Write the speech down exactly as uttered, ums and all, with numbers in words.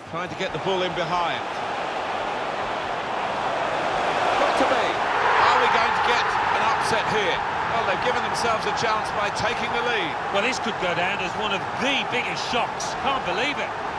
Trying to get the ball in behind. Got to be. Are we going to get an upset here? Well, they've given themselves a chance by taking the lead. Well, this could go down as one of the biggest shocks. Can't believe it.